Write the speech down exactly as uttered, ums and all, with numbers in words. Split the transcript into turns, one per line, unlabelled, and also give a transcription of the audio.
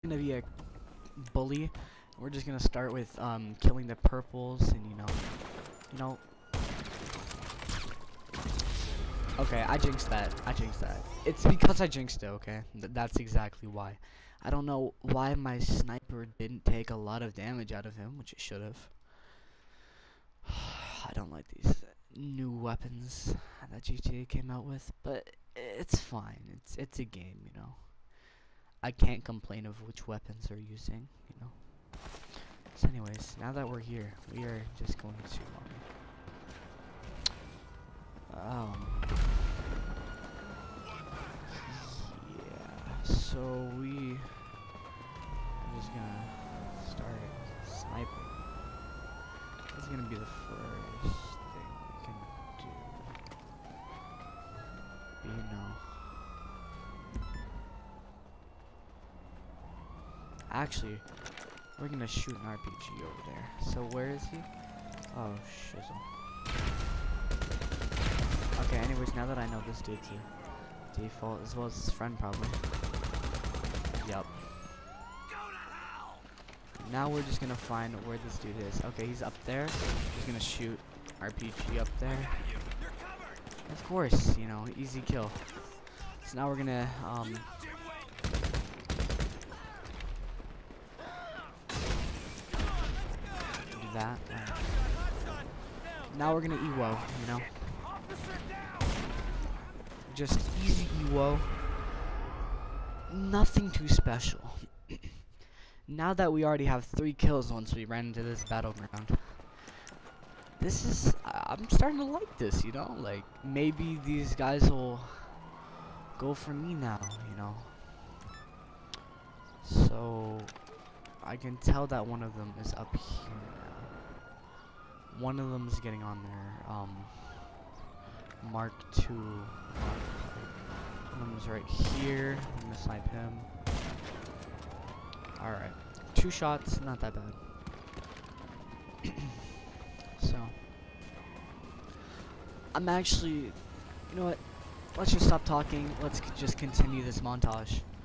gonna be a bully. We're just gonna start with um killing the purples and you know, you know. Okay, I jinxed that. I jinxed that. It's because I jinxed it. Okay, Th that's exactly why. I don't know why my sniper didn't take a lot of damage out of him, which it should have. I don't like these new weapons that G T A came out with, but it's fine. It's it's a game, you know. I can't complain of which weapons they're using, you know. So anyways, now that we're here, we are just going to um, um yeah. So we are just gonna start sniping. This is gonna be the first thing we can do. But you know. Actually, we're gonna shoot an R P G over there. So where is he? Oh, shizzle. Okay, anyways, now that I know this dude's a default, as well as his friend probably. Yup. Now we're just gonna find where this dude is. Okay, he's up there. He's gonna shoot R P G up there. Of course, you know, easy kill. So now we're gonna, um... do that. Now we're gonna E W O, you know? Just easy E W O. Nothing too special. Now that we already have three kills once we ran into this battleground, this is, I'm starting to like this, you know? Like, maybe these guys will go for me now, you know? So, I can tell that one of them is up here now. One of them is getting on their, um, Mark two. One of them is right here. I'm gonna snipe him. Alright. Two shots, not that bad. So, I'm actually, you know what? Let's just stop talking. Let's just continue this montage.